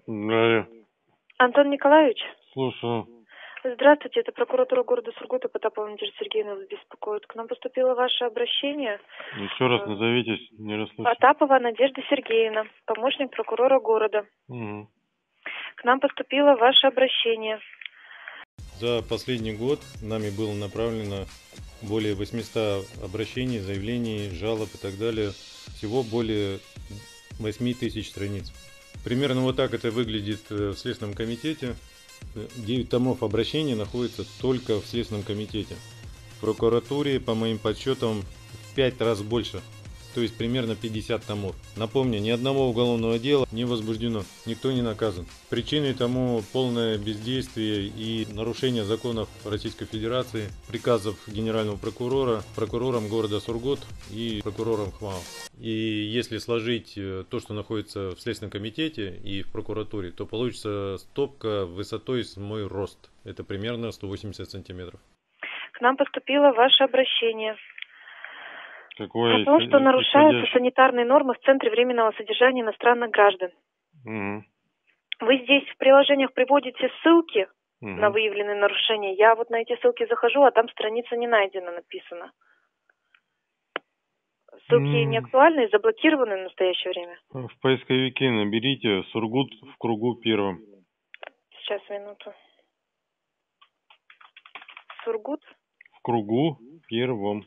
Да, Антон Николаевич? слушаю. Здравствуйте, это прокуратура города Сургута, Потапова Надежда Сергеевна вас беспокоит. К нам поступило ваше обращение. Еще раз назовитесь, не расслышал. Потапова Надежда Сергеевна, помощник прокурора города. Угу. К нам поступило ваше обращение. За последний год нами было направлено более 800 обращений, заявлений, жалоб и так далее. Всего более 8000 страниц. Примерно вот так это выглядит в Следственном комитете. 9 томов обращений находится только в Следственном комитете. В прокуратуре, по моим подсчетам, в 5 раз больше. То есть примерно 50 томов. Напомню, ни одного уголовного дела не возбуждено, никто не наказан. Причиной тому полное бездействие и нарушение законов Российской Федерации, приказов генерального прокурора, прокурором города Сургут и прокурором ХМАО. И если сложить то, что находится в Следственном комитете и в прокуратуре, то получится стопка высотой с мой рост. Это примерно 180 сантиметров. К нам поступило ваше обращение. Какое о том, что нарушаются санитарные нормы в Центре временного содержания иностранных граждан. Угу. Вы здесь в приложениях приводите ссылки Угу. на выявленные нарушения. Я вот на эти ссылки захожу, а там страница не найдена, написано. Ссылки не актуальны и заблокированы в настоящее время. В поисковике наберите Сургут в кругу первом. Сейчас, минуту. Сургут? В кругу первом.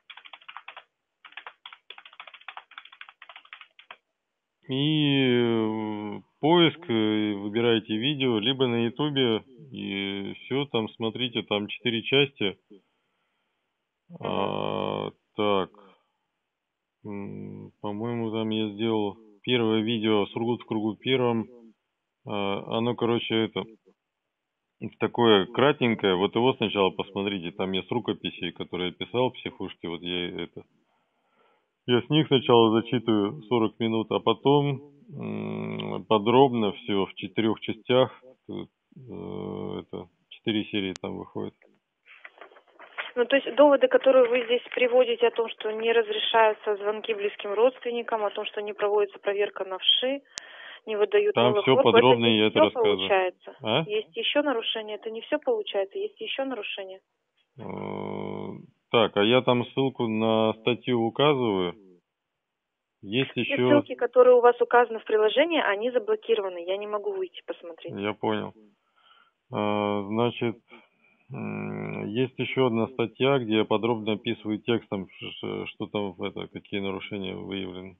И поиск, выбираете видео, либо на ютубе, и все, там смотрите, там 4 части. Так, по-моему, там я сделал первое видео «Сургут в кругу первом». Оно, короче, это такое кратенькое. Вот его сначала посмотрите, там есть рукописи, которые я писал в психушке, вот я с них сначала зачитываю 40 минут, а потом подробно все в 4 частях. Это 4 серии там выходит. Ну, то есть доводы, которые вы здесь приводите о том, что не разрешаются звонки близким родственникам, о том, что не проводится проверка на ВШИ, не выдают там голых все роб, подробно, это я это все рассказываю. Получается. А? Есть еще нарушения, это не все получается, есть еще нарушения. Так, а я там ссылку на статью указываю. Есть Все еще... ссылки, которые у вас указаны в приложении, они заблокированы, я не могу выйти посмотреть. Я понял. Значит, есть еще одна статья, где я подробно описываю текстом, что там, какие нарушения выявлены.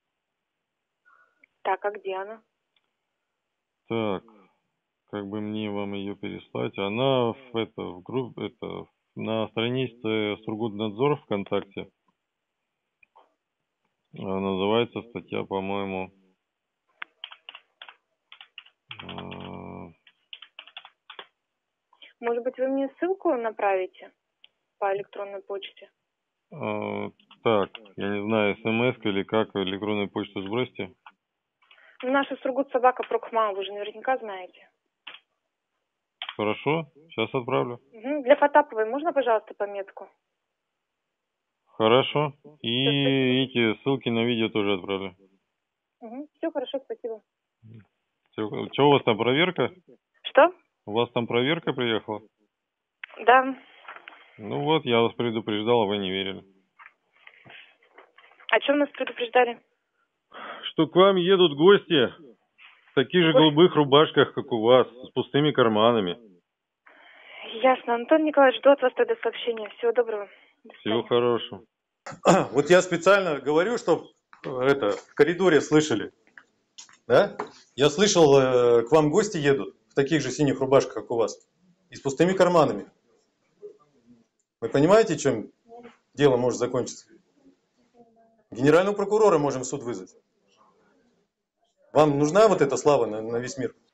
Так, а где она? Так, как бы мне вам ее переслать? Она в группе, на странице Сургутнадзор ВКонтакте. Называется статья, по-моему, Может быть, вы мне ссылку направите по электронной почте? так, я не знаю, смс или как, электронную почту сбросьте. Наша Сургут-собака.прокхмао, вы же наверняка знаете. Хорошо, сейчас отправлю. Угу. Для Потаповой можно, пожалуйста, пометку? Хорошо. И эти ссылки на видео тоже отправлю. Угу. Все хорошо, спасибо. Что у вас там, проверка? Что? У вас там проверка приехала? Да. Ну вот, я вас предупреждал, а вы не верили. О чем нас предупреждали? Что к вам едут гости в таких же голубых рубашках, как у вас, с пустыми карманами. Ясно. Антон Николаевич, жду от вас тогда сообщения. Всего доброго. Всего хорошего. Вот я специально говорю, чтобы в коридоре слышали. Да? Я слышал, к вам гости едут в таких же синих рубашках, как у вас, и с пустыми карманами. Вы понимаете, чем дело может закончиться? Генерального прокурора можем в суд вызвать. Вам нужна вот эта слава на весь мир?